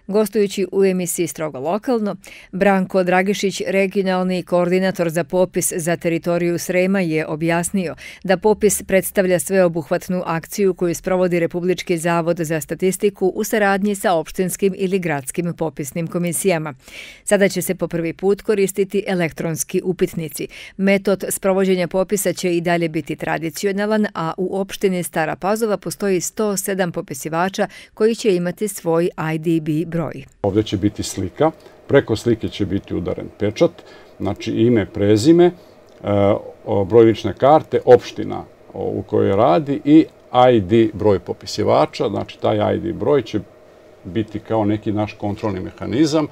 Gostujući u emisiji Strogo lokalno, Branko Dragišić, regionalni koordinator za popis za teritoriju Srema, je objasnio da popis predstavlja sveobuhvatnu akciju koju sprovodi Republički zavod za statistiku u saradnji sa opštinskim ili gradskim popisnim komisijama. Sada će se po prvi put koristiti elektronski upitnici. Metod sprovođenja popisa će i dalje biti tradicionalan, a u opštini Stara Pazova postoji 107 popisivača koji će imati svoj IDB broj. Ovdje će biti slika, preko slike će biti udaren pečat, znači ime, prezime, broj lične karte, opština u kojoj radi i ID broj popisivača, znači taj ID broj će biti kao neki naš kontrolni mehanizam.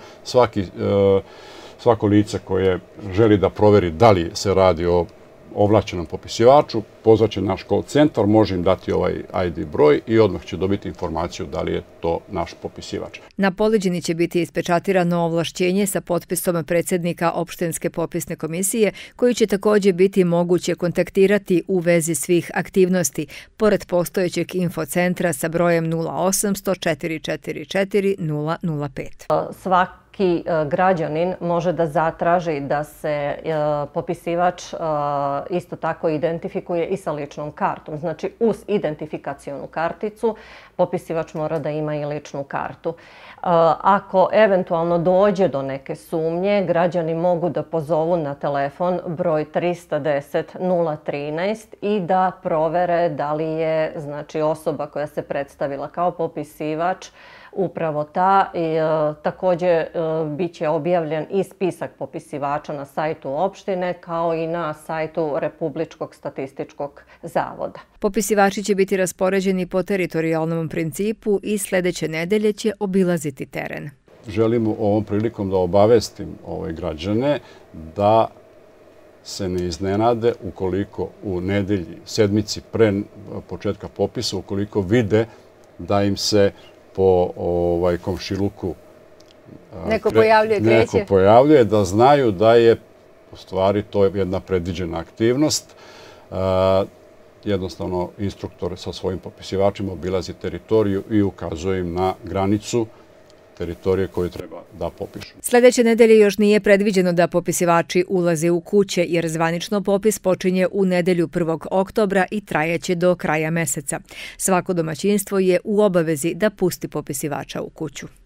Svako lice koje želi da proveri da li se radi o ovlašćenom popisivaču, pozvaće naš call centar, može im dati ovaj ID broj i odmah će dobiti informaciju da li je to naš popisivač. Na poleđini će biti ispečatirano ovlašćenje sa potpisom predsjednika opštinske popisne komisije, koji će također biti moguće kontaktirati u vezi svih aktivnosti, pored postojećeg infocentra sa brojem 0800 444 005. Svaki građanin može da zatraži da se popisivač isto tako identifikuje i sa ličnom kartom. Znači, uz identifikacionu karticu popisivač mora da ima i ličnu kartu. Ako eventualno dođe do neke sumnje, građani mogu da pozovu na telefon broj 310 013 i da provere da li je, znači, osoba koja se predstavila kao popisivač upravo ta. Također bit će objavljen i spisak popisivača na sajtu opštine kao i na sajtu Republičkog statističkog zavoda. Popisivači će biti raspoređeni po teritorijalnom principu i sljedeće nedelje će obilaziti teren. Želimo ovom prilikom da obavestim građane da se ne iznenade ukoliko u nedelji, sedmici pre početka popisa, ukoliko vide da im se po komšiluku neko pojavljuje, da znaju da je u stvari to jedna predviđena aktivnost. Jednostavno, instruktor sa svojim popisivačima obilazi teritoriju i ukazuje im na granicu teritorije koju treba da popišu. Sljedeće nedelje još nije predviđeno da popisivači ulaze u kuće, jer zvanično popis počinje u nedelju 1. oktobra i trajeće do kraja meseca. Svako domaćinstvo je u obavezi da pusti popisivača u kuću.